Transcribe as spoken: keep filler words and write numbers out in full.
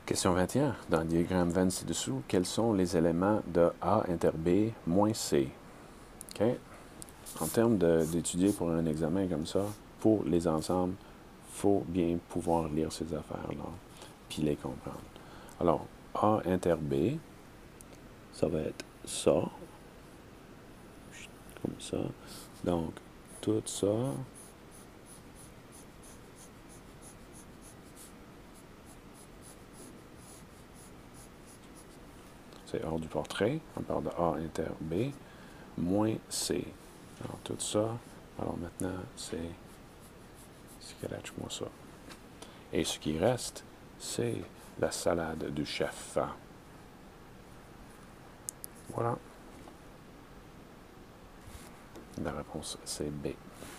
Question vingt et un. Dans le diagramme vingt ci-dessous, quels sont les éléments de A inter B moins C? OK? En termes d'étudier pour un examen comme ça, pour les ensembles, il faut bien pouvoir lire ces affaires-là, puis les comprendre. Alors, A inter B, ça va être ça, comme ça. Donc, tout ça, c'est hors du portrait. On parle de A inter B moins C. Alors, tout ça. Alors, maintenant, c'est... Scratch-moi ça. Et ce qui reste, c'est la salade du chef. Voilà. La réponse, c'est B.